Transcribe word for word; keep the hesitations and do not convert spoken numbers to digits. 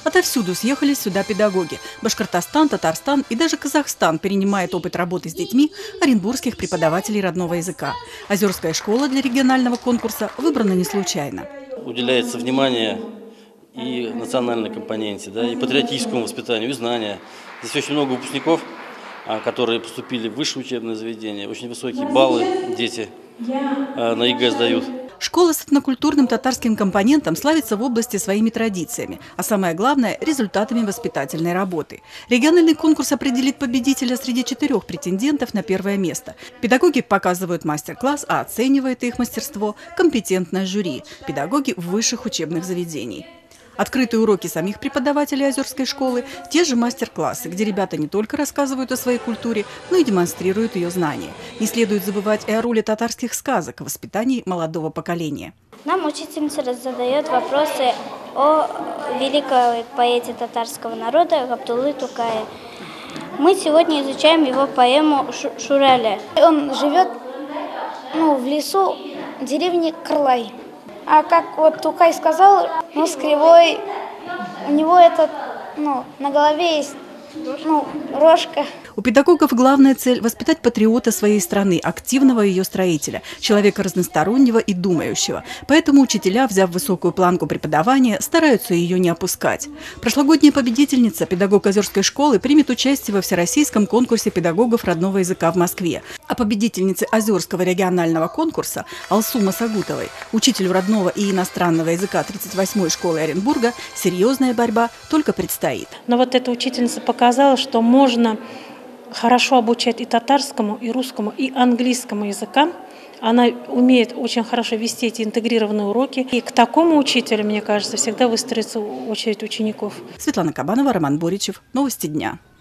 Отовсюду съехались сюда педагоги. Башкортостан, Татарстан и даже Казахстан перенимает опыт работы с детьми оренбургских преподавателей родного языка. Озерская школа для регионального конкурса выбрана не случайно. Уделяется внимание и национальной компоненте, да, и патриотическому воспитанию, и знания. Здесь очень много выпускников, которые поступили в высшее учебное заведение. Очень высокие баллы дети на ЕГЭ сдают. Школа с этнокультурным татарским компонентом славится в области своими традициями, а самое главное – результатами воспитательной работы. Региональный конкурс определит победителя среди четырех претендентов на первое место. Педагоги показывают мастер-класс, а оценивает их мастерство компетентное жюри – педагоги высших учебных заведений. Открытые уроки самих преподавателей Озерской школы – те же мастер-классы, где ребята не только рассказывают о своей культуре, но и демонстрируют ее знания. Не следует забывать и о роли татарских сказок в воспитании молодого поколения. Нам учительница задает вопросы о великой поэте татарского народа Габдуллы Тукае. Мы сегодня изучаем его поэму «Шураля». Он живет ну, в лесу деревни Крылай. А как вот Тукай сказал, нос кривой, у него этот, ну, на голове есть, ну, рожка. У педагогов главная цель – воспитать патриота своей страны, активного ее строителя, человека разностороннего и думающего. Поэтому учителя, взяв высокую планку преподавания, стараются ее не опускать. Прошлогодняя победительница, педагог Озерской школы, примет участие во всероссийском конкурсе педагогов родного языка в Москве. А победительнице Озерского регионального конкурса Алсу Масагутовой, учителю родного и иностранного языка тридцать восьмой школы Оренбурга, серьезная борьба только предстоит. Но вот эта учительница показала, что можно хорошо обучать и татарскому, и русскому, и английскому языкам. Она умеет очень хорошо вести эти интегрированные уроки. И к такому учителю, мне кажется, всегда выстроится очередь учеников. Светлана Кабанова, Роман Боричев. Новости дня.